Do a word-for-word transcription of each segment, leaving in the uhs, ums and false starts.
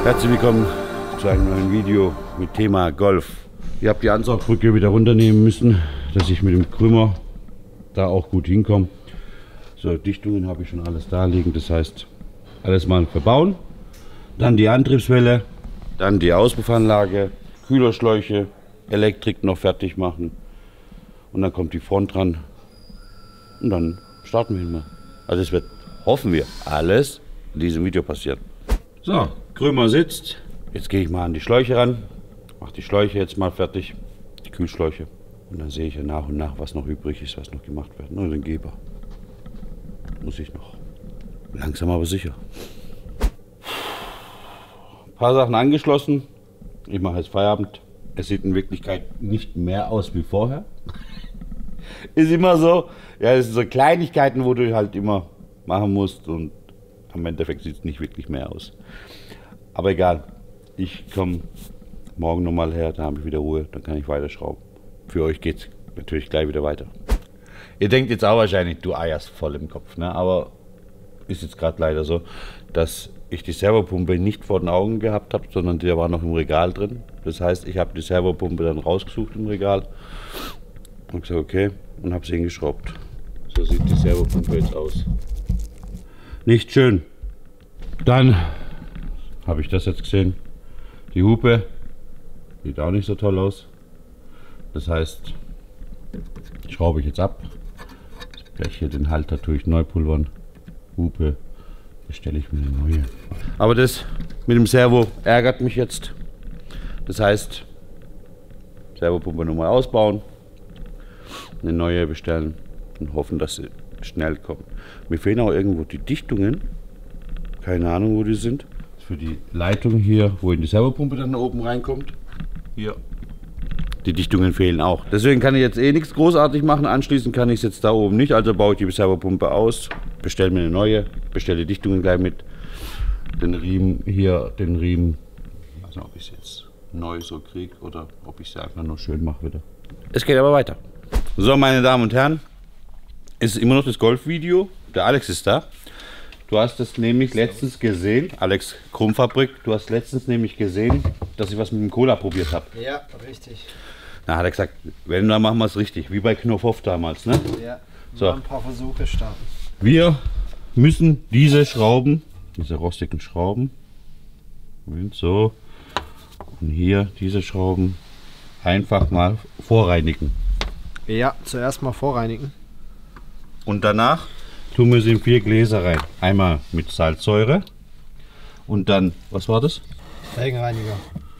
Herzlich willkommen zu einem neuen Video mit Thema Golf. Ihr habt die Ansaugbrücke wieder runternehmen müssen, dass ich mit dem Krümmer da auch gut hinkomme. So, Dichtungen habe ich schon alles da liegen, das heißt alles mal verbauen. Dann die Antriebswelle, dann die Auspuffanlage, Kühlerschläuche, Elektrik noch fertig machen. Und dann kommt die Front dran und dann starten wir mal. Also es wird, hoffen wir, alles in diesem Video passieren. So, Krümmer sitzt. Jetzt gehe ich mal an die Schläuche ran. Mache die Schläuche jetzt mal fertig, die Kühlschläuche. Und dann sehe ich ja nach und nach, was noch übrig ist, was noch gemacht wird. Nur den Geber muss ich noch. Langsam aber sicher. Ein paar Sachen angeschlossen. Ich mache jetzt Feierabend. Es sieht in Wirklichkeit nicht mehr aus wie vorher. Ist immer so. Ja, das sind so Kleinigkeiten, wo du halt immer machen musst. Und am Endeffekt sieht es nicht wirklich mehr aus. Aber egal. Ich komme morgen nochmal her, da habe ich wieder Ruhe. Dann kann ich weiterschrauben. Für euch geht es natürlich gleich wieder weiter. Ihr denkt jetzt auch wahrscheinlich, du eierst voll im Kopf, ne? Aber ist jetzt gerade leider so, dass ich die Servopumpe nicht vor den Augen gehabt habe, sondern die war noch im Regal drin. Das heißt, ich habe die Servopumpe dann rausgesucht im Regal und gesagt, okay, und habe sie hingeschraubt. So sieht die Servopumpe jetzt aus. Nicht schön. Dann habe ich das jetzt gesehen. Die Hupe sieht auch nicht so toll aus. Das heißt, schraube ich jetzt ab. Gleich hier den Halter tue ich neu pulvern. Hupe bestelle ich mir eine neue. Aber das mit dem Servo ärgert mich jetzt. Das heißt, Servopumpe nochmal ausbauen, eine neue bestellen und hoffen, dass sie schnell kommt. Mir fehlen auch irgendwo die Dichtungen. Keine Ahnung, wo die sind. Für die Leitung hier, wo in die Servopumpe dann oben reinkommt. Hier. Die Dichtungen fehlen auch. Deswegen kann ich jetzt eh nichts großartig machen. Anschließend kann ich es jetzt da oben nicht. Also baue ich die Servopumpe aus, bestelle mir eine neue, bestelle die Dichtungen gleich mit. Den Riemen hier, den Riemen. Ich weiß nicht, ob ich es jetzt neu so kriege oder ob ich es einfach nur schön mache wieder. Es geht aber weiter. So, meine Damen und Herren, es ist immer noch das Golfvideo. Der Alex ist da. Du hast es nämlich letztens gesehen, Alex Krummfabrik, du hast letztens nämlich gesehen, dass ich was mit dem Cola probiert habe. Ja, richtig. Na, hat er gesagt, wenn, dann machen wir es richtig, wie bei Knopfhoff damals, ne? Ja, so. Ein paar Versuche starten. Wir müssen diese Schrauben, diese rostigen Schrauben, und so, und hier diese Schrauben einfach mal vorreinigen. Ja, zuerst mal vorreinigen. Und danach tun wir sie in vier Gläser rein. Einmal mit Salzsäure und dann, was war das? Felgenreiniger.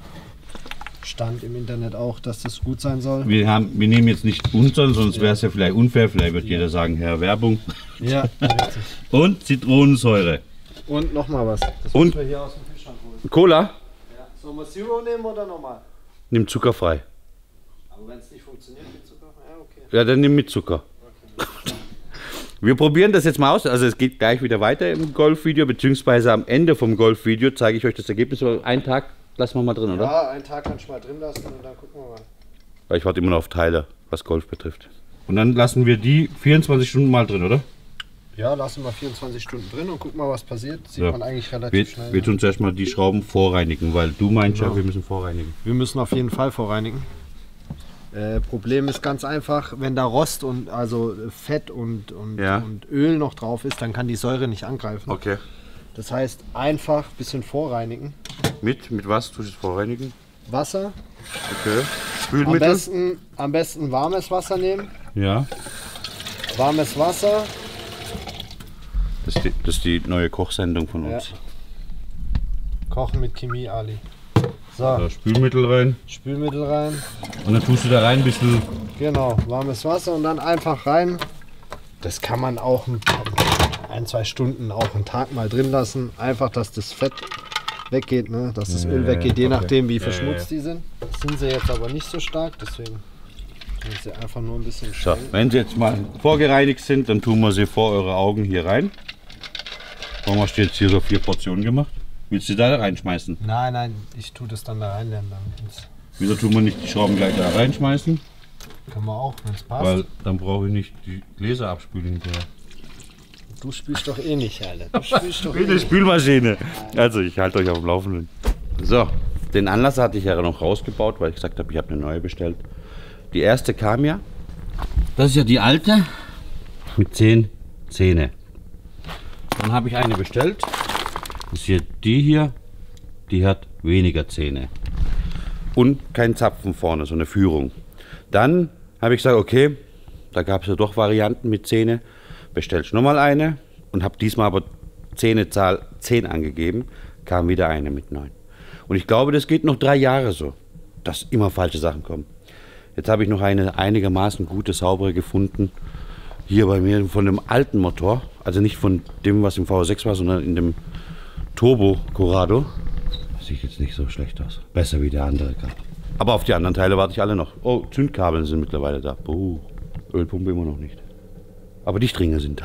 Stand im Internet auch, dass das gut sein soll. Wir, haben, wir nehmen jetzt nicht unseren, sonst wäre es ja vielleicht unfair. Vielleicht wird ja jeder sagen, Herr Werbung. Ja, richtig. Und Zitronensäure. Und nochmal was. Das und müssen wir hier aus dem Kühlschrank holen. Cola? Ja. Sollen wir Zero nehmen oder normal? Nimm zuckerfrei. Aber wenn es nicht funktioniert mit Zucker? Ja, okay. Ja, dann nimm mit Zucker. Okay. Wir probieren das jetzt mal aus. Also es geht gleich wieder weiter im Golfvideo, beziehungsweise am Ende vom Golfvideo zeige ich euch das Ergebnis. Aber einen Tag lassen wir mal drin, oder? Ja, einen Tag kann ich mal drin lassen und dann gucken wir mal. Weil ich warte immer noch auf Teile, was Golf betrifft. Und dann lassen wir die vierundzwanzig Stunden mal drin, oder? Ja, lassen wir vierundzwanzig Stunden drin und gucken mal, was passiert. Sieht ja. man eigentlich relativ wir, schnell. Wir tun zuerst mal die Schrauben vorreinigen, weil du meinst genau. ja, wir müssen vorreinigen. Wir müssen auf jeden Fall vorreinigen. Äh, Problem ist ganz einfach, wenn da Rost und also Fett und, und, ja. und Öl noch drauf ist, dann kann die Säure nicht angreifen. Okay. Das heißt, einfach ein bisschen vorreinigen. Mit? Mit was tust du es vorreinigen? Wasser. Okay. Am Spülmittel? besten, am besten warmes Wasser nehmen. Ja. Warmes Wasser. Das ist die, das ist die neue Kochsendung von uns. Ja. Kochen mit Chemie, Ali. So. Da Spülmittel rein. Spülmittel rein. Und dann tust du da rein ein bisschen. Genau, warmes Wasser und dann einfach rein. Das kann man auch ein, ein zwei Stunden, auch einen Tag mal drin lassen. Einfach, dass das Fett weggeht, ne? Dass das ja, Öl weggeht, je okay. nachdem wie ja, verschmutzt ja. die sind. Sind sie jetzt aber nicht so stark, deswegen sind sie einfach nur ein bisschen So, schön. wenn sie jetzt mal vorgereinigt sind, dann tun wir sie vor eure Augen hier rein. Warum hast du jetzt hier so vier Portionen gemacht? Willst du da reinschmeißen? Nein, nein, ich tue das dann da reinlernen. Wieso tun wir nicht die Schrauben gleich da reinschmeißen? Können wir auch, wenn es passt. Weil dann brauche ich nicht die Gläser abspülen hinterher. Du spielst doch eh nicht, Alter. Du spielst doch Wie eine Spülmaschine. Also ich halte euch auf dem Laufenden. So, den Anlasser hatte ich ja noch rausgebaut, weil ich gesagt habe, ich habe eine neue bestellt. Die erste kam ja. Das ist ja die alte mit zehn Zähne. Dann habe ich eine bestellt. Das ist hier die hier. Die hat weniger Zähne. Und kein Zapfen vorne, so eine Führung. Dann habe ich gesagt, okay, da gab es ja doch Varianten mit Zähne. Bestellst nochmal eine und habe diesmal aber Zähnezahl zehn angegeben. Kam wieder eine mit neun. Und ich glaube, das geht noch drei Jahre so, dass immer falsche Sachen kommen. Jetzt habe ich noch eine einigermaßen gute, saubere gefunden. Hier bei mir von dem alten Motor. Also nicht von dem, was im V sechs war, sondern in dem Turbo Corrado. Das sieht jetzt nicht so schlecht aus. Besser wie der andere gerade. Aber auf die anderen Teile warte ich alle noch. Oh, Zündkabel sind mittlerweile da. Oh, Ölpumpe immer noch nicht. Aber die Stränge sind da.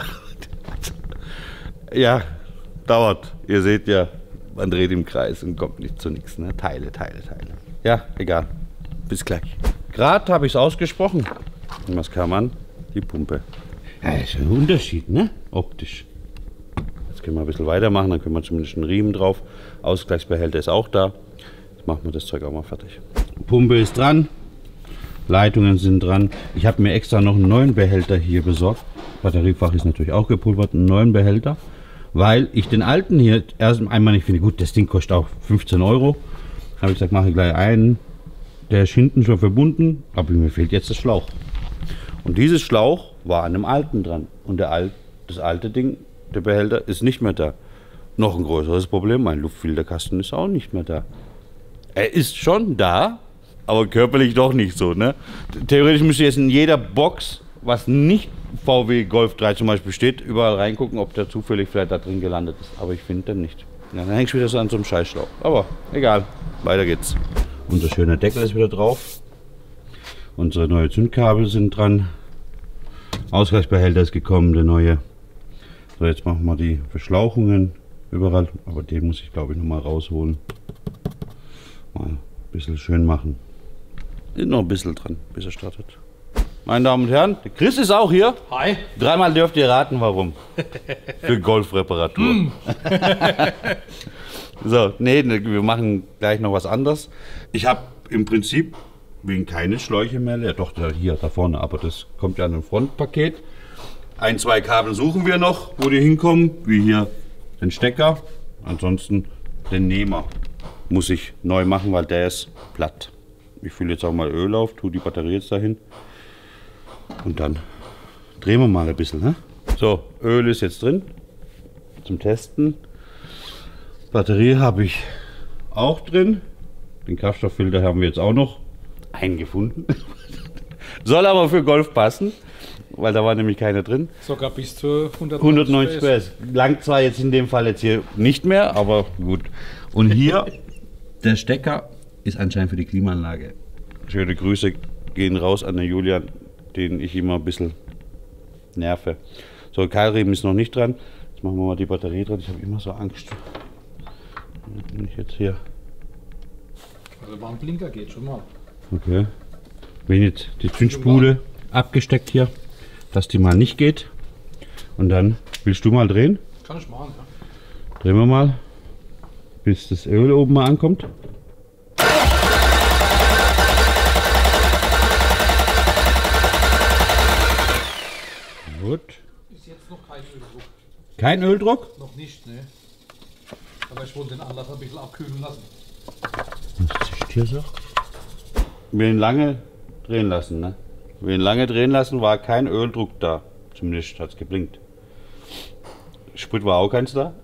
Ja, dauert. Ihr seht ja, man dreht im Kreis und kommt nicht zu nichts. Ne? Teile, Teile, Teile. Ja, egal. Bis gleich. Gerade habe ich es ausgesprochen. Und was kam an? Die Pumpe. Ja, ist ein Unterschied, ne? Optisch. Jetzt können wir ein bisschen weitermachen, dann können wir zumindest einen Riemen drauf. Ausgleichsbehälter ist auch da. Jetzt machen wir das Zeug auch mal fertig. Pumpe ist dran. Leitungen sind dran. Ich habe mir extra noch einen neuen Behälter hier besorgt. Batteriefach ist natürlich auch gepulvert. Einen neuen Behälter. Weil ich den alten hier erst einmal nicht finde. Gut, das Ding kostet auch fünfzehn Euro. Habe ich gesagt, mache ich gleich einen. Der ist hinten schon verbunden, aber mir fehlt jetzt der Schlauch. Und dieses Schlauch war an dem alten dran. Und der Alt, das alte Ding, der Behälter, ist nicht mehr da. Noch ein größeres Problem, mein Luftfilterkasten ist auch nicht mehr da. Er ist schon da, aber körperlich doch nicht so. Ne? Theoretisch müsste jetzt in jeder Box, was nicht V W Golf drei zum Beispiel steht, überall reingucken, ob der zufällig vielleicht da drin gelandet ist. Aber ich finde den nicht. Ja, dann hängst du wieder so an so einem Scheißschlauch. Aber egal, weiter geht's. Unser schöner Deckel ist wieder drauf. Unsere neue Zündkabel sind dran. Ausgleichsbehälter ist gekommen, der neue. So, jetzt machen wir die Verschlauchungen überall. Aber den muss ich, glaube ich, noch mal rausholen. Mal ein bisschen schön machen. Ist noch ein bisschen dran, bis er startet. Meine Damen und Herren, der Chris ist auch hier. Hi. Dreimal dürft ihr raten, warum. Für Golfreparatur. So, nee, wir machen gleich noch was anderes. Ich habe im Prinzip wegen keine Schläuche mehr leer. Doch, hier, da vorne, aber das kommt ja an ein Frontpaket. Ein, zwei Kabel suchen wir noch, wo die hinkommen, wie hier den Stecker. Ansonsten den Nehmer muss ich neu machen, weil der ist platt. Ich fülle jetzt auch mal Öl auf, tue die Batterie jetzt dahin. Und dann drehen wir mal ein bisschen. Ne? So, Öl ist jetzt drin zum Testen. Batterie habe ich auch drin. Den Kraftstofffilter haben wir jetzt auch noch eingefunden. Soll aber für Golf passen, weil da war nämlich keiner drin. Sogar bis zu hundertneunzig P S. Langt zwar jetzt in dem Fall jetzt hier nicht mehr, aber gut. Und hier der Stecker ist anscheinend für die Klimaanlage. Schöne Grüße gehen raus an den Julian, den ich immer ein bisschen nerve. So, Keilriemen ist noch nicht dran. Jetzt machen wir mal die Batterie dran. Ich habe immer so Angst. Wenn ich jetzt hier. Also Warnblinker geht schon mal. Okay. Wenn jetzt die Zündspule abgesteckt hier, dass die mal nicht geht. Und dann willst du mal drehen? Kann ich machen, ja. Drehen wir mal, bis das Öl oben mal ankommt. Gut. Ist jetzt noch kein Öldruck. Kein Öldruck? Noch nicht, ne. Aber ich wollte den Anlass ein bisschen abkühlen lassen. Was ist hier so? Wir ihn lange drehen lassen, ne? Wir ihn lange drehen lassen, war kein Öldruck da. Zumindest hat es geblinkt. Sprit war auch keins da.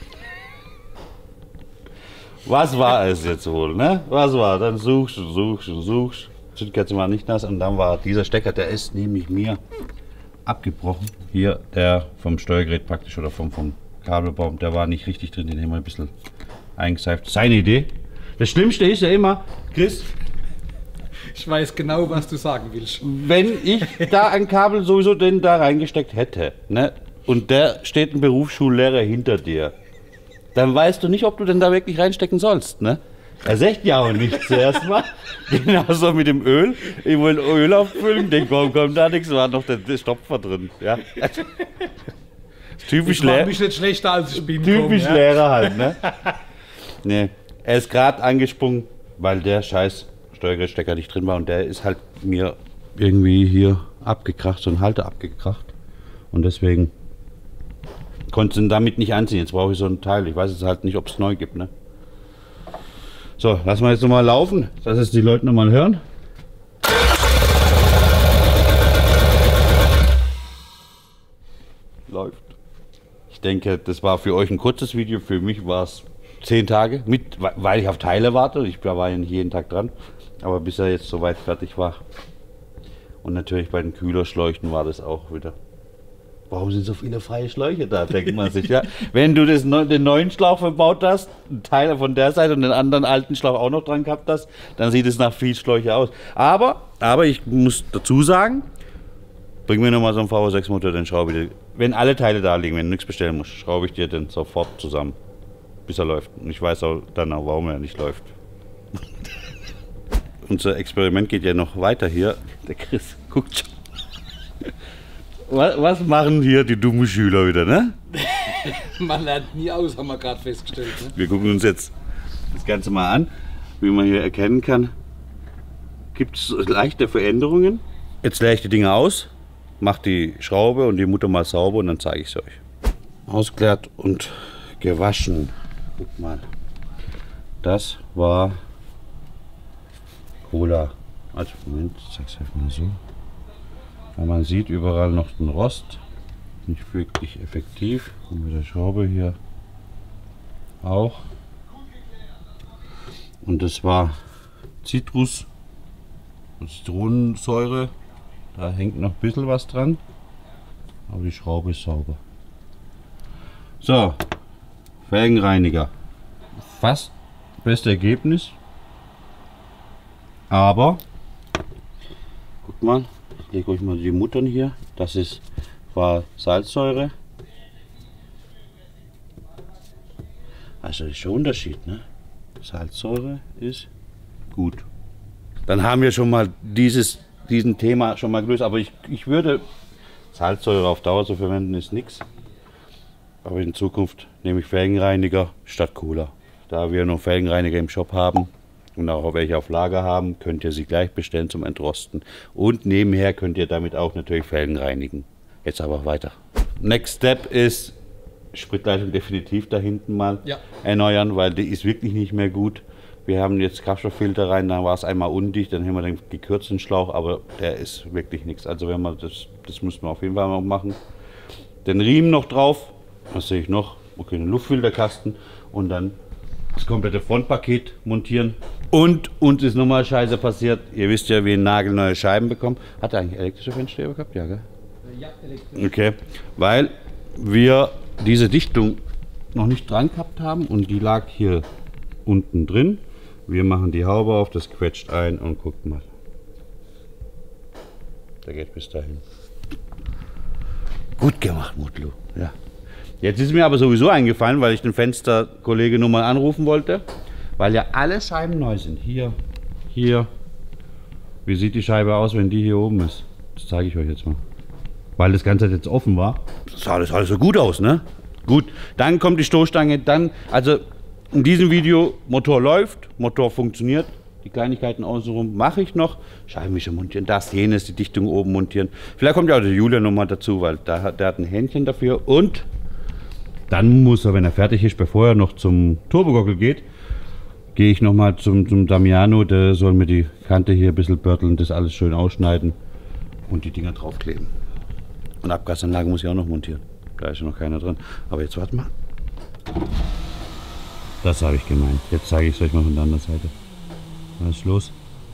Was war es jetzt wohl, ne? Was war? Dann suchst du, suchst du, suchst. Zündkerze war nicht nass und dann war dieser Stecker, der ist nämlich mir abgebrochen. Hier der vom Steuergerät praktisch oder vom, vom Kabelbaum, der war nicht richtig drin, den haben wir ein bisschen eingeseift. Seine Idee. Das Schlimmste ist ja immer, Chris, ich weiß genau, was du sagen willst. wenn ich da ein Kabel sowieso den da reingesteckt hätte, ne, und der steht ein Berufsschullehrer hinter dir, dann weißt du nicht, ob du denn da wirklich reinstecken sollst, ne? Er sagt ja auch nicht zuerst mal. Genauso mit dem Öl. Ich wollte Öl auffüllen, den kommt, kommt da nichts, war noch der, der Stopfer drin. Ja. Typisch Ich mach Lehrer. mich nicht schlechter als ich bin. Typisch komm, ja. Lehrer halt, ne? Nee. Er ist gerade angesprungen, weil der scheiß Steuergerätstecker nicht drin war und der ist halt mir irgendwie hier abgekracht, so ein Halter abgekracht. Und deswegen konnte ich ihn damit nicht anziehen. Jetzt brauche ich so ein Teil. Ich weiß jetzt halt nicht, ob es neu gibt. Ne? So, lassen wir jetzt nochmal laufen, dass es die Leute nochmal hören. Läuft. Ich denke, das war für euch ein kurzes Video. Für mich war es zehn Tage, mit, weil ich auf Teile warte. Ich war ja nicht jeden Tag dran. Aber bis er jetzt soweit fertig war. Und natürlich bei den Kühlerschläuchen war das auch wieder. Warum sind so viele freie Schläuche da, denkt man sich. Ja? Wenn du das, den neuen Schlauch verbaut hast, einen Teil von der Seite und den anderen alten Schlauch auch noch dran gehabt hast, dann sieht es nach viel Schläuche aus. Aber, aber ich muss dazu sagen, bring mir nochmal so einen V V sechs Motor, dann schraube ich dir, wenn alle Teile da liegen, wenn du nichts bestellen musst, schraube ich dir den sofort zusammen, bis er läuft. Und ich weiß auch dann auch, warum er nicht läuft. Unser Experiment geht ja noch weiter hier. Der Chris guckt schon. Was, was machen hier die dummen Schüler wieder, ne? Man lernt nie aus, haben wir gerade festgestellt. Ne? Wir gucken uns jetzt das Ganze mal an, wie man hier erkennen kann. Gibt es leichte Veränderungen. Jetzt leere ich die Dinger aus, mache die Schraube und die Mutter mal sauber und dann zeige ich es euch. Ausgeleert und gewaschen. Guck mal. Das war Cola. Also Moment, ich zeig's einfach mal so. Ja, man sieht überall noch den Rost. Nicht wirklich effektiv. Und mit der Schraube hier auch. Und das war Zitrus, Zitronensäure. Da hängt noch ein bisschen was dran. Aber die Schraube ist sauber. So, Felgenreiniger. Fast beste Ergebnis. Aber, guck mal, ich lege euch mal die Muttern hier. Das ist, war Salzsäure. Also ist schon ein Unterschied, ne? Salzsäure ist gut. Dann haben wir schon mal dieses diesen Thema schon mal gelöst. Aber ich, ich würde Salzsäure auf Dauer zu verwenden ist nichts. Aber in Zukunft nehme ich Felgenreiniger statt Cola. Da wir noch Felgenreiniger im Shop haben und auch welche auf Lager haben, könnt ihr sie gleich bestellen zum Entrosten. Und nebenher könnt ihr damit auch natürlich Felgen reinigen. Jetzt aber weiter. Next Step ist Spritleitung definitiv da hinten mal ja. erneuern, weil die ist wirklich nicht mehr gut. Wir haben jetzt Kraftstofffilter rein, dann war es einmal undicht, dann haben wir den gekürzten Schlauch, aber der ist wirklich nichts. Also wenn man das, das müssen wir auf jeden Fall noch machen. Den Riemen noch drauf, was sehe ich noch? Okay, einen Luftfilterkasten und dann das komplette Frontpaket montieren. Und uns ist nochmal Scheiße passiert. Ihr wisst ja, wir nagelneue Scheiben bekommen. Hat er eigentlich elektrische Fensterheber gehabt? Ja, gell? Ja, elektrisch. Okay, weil wir diese Dichtung noch nicht dran gehabt haben und die lag hier unten drin. Wir machen die Haube auf, das quetscht ein und guckt mal. Der geht bis dahin. Gut gemacht, Mutlu. Ja. Jetzt ist mir aber sowieso eingefallen, weil ich den Fensterkollege nur mal anrufen wollte, weil ja alle Scheiben neu sind. Hier, hier. Wie sieht die Scheibe aus, wenn die hier oben ist? Das zeige ich euch jetzt mal. Weil das Ganze jetzt offen war. Das sah alles, alles so gut aus, ne? Gut, dann kommt die Stoßstange, dann, also in diesem Video, Motor läuft, Motor funktioniert. Die Kleinigkeiten außenrum mache ich noch. Scheibenwischer montieren, das, jenes, die Dichtung oben montieren. Vielleicht kommt ja auch der Julian nochmal dazu, weil der hat, der hat ein Händchen dafür. Und dann muss er, wenn er fertig ist, bevor er noch zum Turbogockel geht, gehe ich nochmal zum, zum Damiano. Der soll mir die Kante hier ein bisschen börteln, das alles schön ausschneiden und die Dinger draufkleben. Und Abgasanlage muss ich auch noch montieren. Da ist ja noch keiner dran. Aber jetzt warte mal. Das habe ich gemeint. Jetzt zeige ich es euch mal von der anderen Seite. Was ist los?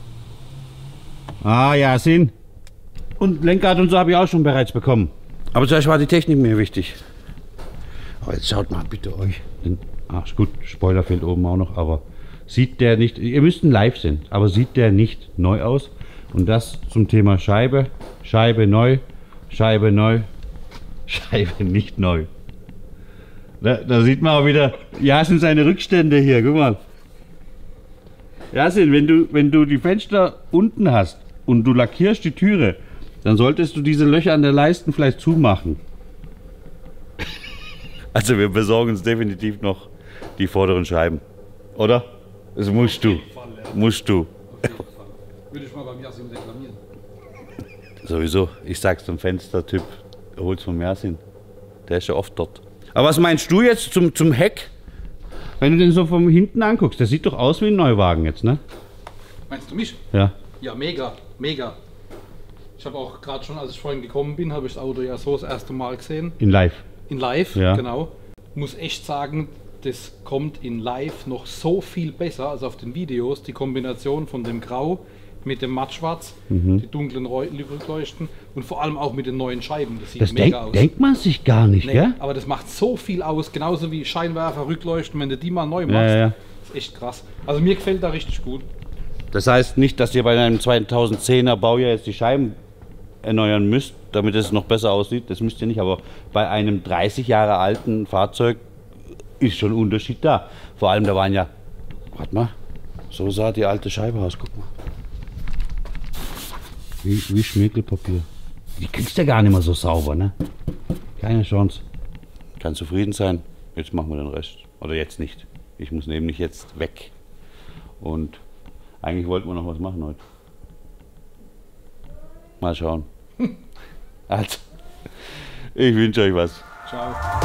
Ah ja, Sinn. Und Lenkrad und so habe ich auch schon bereits bekommen. Aber zuerst war die Technik mir wichtig. Aber jetzt schaut mal bitte euch. Den, ah, ist gut, Spoiler fehlt oben auch noch, aber sieht der nicht, ihr müsst ein Live sehen, aber sieht der nicht neu aus? Und das zum Thema Scheibe. Scheibe neu, Scheibe neu, Scheibe nicht neu. Da, da sieht man auch wieder, ja, sind seine Rückstände hier, guck mal. Jasin, wenn du, wenn du die Fenster unten hast und du lackierst die Türe, dann solltest du diese Löcher an der Leisten vielleicht zumachen. Also wir besorgen uns definitiv noch die vorderen Scheiben, oder? Das musst du. Fall, ja. Musst du. Auf jeden Fall. Würde ich mal beim Yasin reklamieren. Sowieso. Ich sag's zum Fenstertyp, hol's vom Yasin. Der ist ja oft dort. Aber was meinst du jetzt zum, zum Heck? Wenn du den so von hinten anguckst, der sieht doch aus wie ein Neuwagen jetzt, ne? Meinst du mich? Ja. Ja, mega, mega. Ich habe auch gerade schon, als ich vorhin gekommen bin, habe ich das Auto ja so das erste Mal gesehen. In live. In live, Ja. genau. Muss echt sagen, das kommt in live noch so viel besser als auf den Videos. Die Kombination von dem Grau mit dem Mattschwarz, Mhm. die dunklen Reu- Rückleuchten und vor allem auch mit den neuen Scheiben. Das sieht Das mega denk, aus. denkt man sich gar nicht, Nee, gell? aber das macht so viel aus, genauso wie Scheinwerfer, Rückleuchten, wenn du die mal neu machst. Ja, ja, ja. Ist echt krass. Also mir gefällt da richtig gut. Das heißt nicht, dass ihr bei einem zweitausendzehner Baujahr jetzt die Scheiben erneuern müsst, damit es noch besser aussieht. Das müsst ihr nicht, aber bei einem dreißig Jahre alten Fahrzeug ist schon ein Unterschied da. Vor allem, da waren ja, warte mal, so sah die alte Scheibe aus, guck mal. Wie, wie Schmirgelpapier. Die kriegst du ja gar nicht mehr so sauber, ne? Keine Chance. Kann zufrieden sein. Jetzt machen wir den Rest. Oder jetzt nicht. Ich muss nämlich jetzt weg. Und eigentlich wollten wir noch was machen heute. Mal schauen. Also, ich wünsche euch was. Ciao.